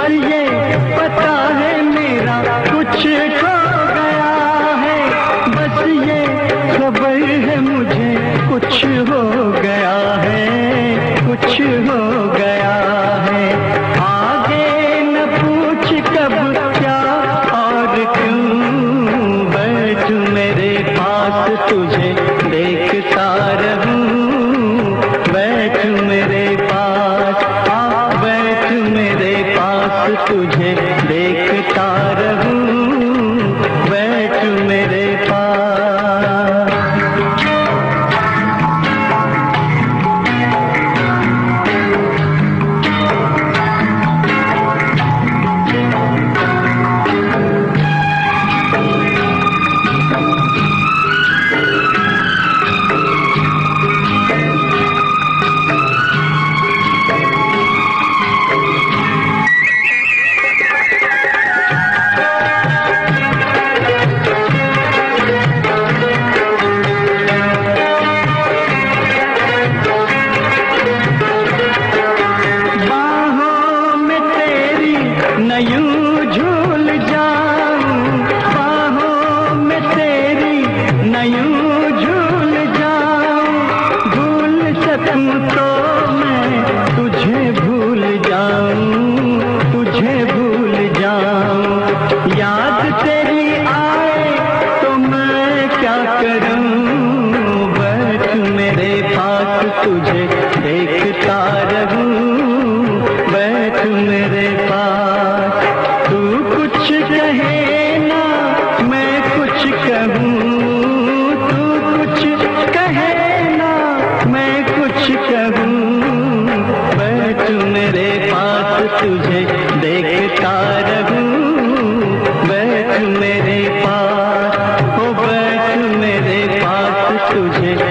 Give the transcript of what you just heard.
ये पता है मेरा कुछ खो गया है, बस ये खबर है मुझे कुछ हो गया है, कुछ हो गया है। आगे न पूछ कब क्या और क्यों, बैठ मेरे पास तुझे देखता रहूं, बैठ मेरे पास, बैठ मेरे पास तुझे देखता रहूं, बैठ मेरे पास। न यूं झूल जाऊं बाहों में तेरी, न यूं झूल जाऊं, भूल सकूं तो मैं तुझे भूल जाऊं, तुझे भूल जाऊं। याद तेरी आए तो मैं क्या करूं, बैठ मेरे पास तुझे देखता रहूं, बैठ मेरे पास। तू कुछ कहे ना मैं कुछ कहूँ, तू कुछ कहे ना मैं कुछ कहूँ, बैठ मेरे पास तुझे देखता रहूँ, बैठ मेरे पास, ओ बैठ मेरे पास तुझे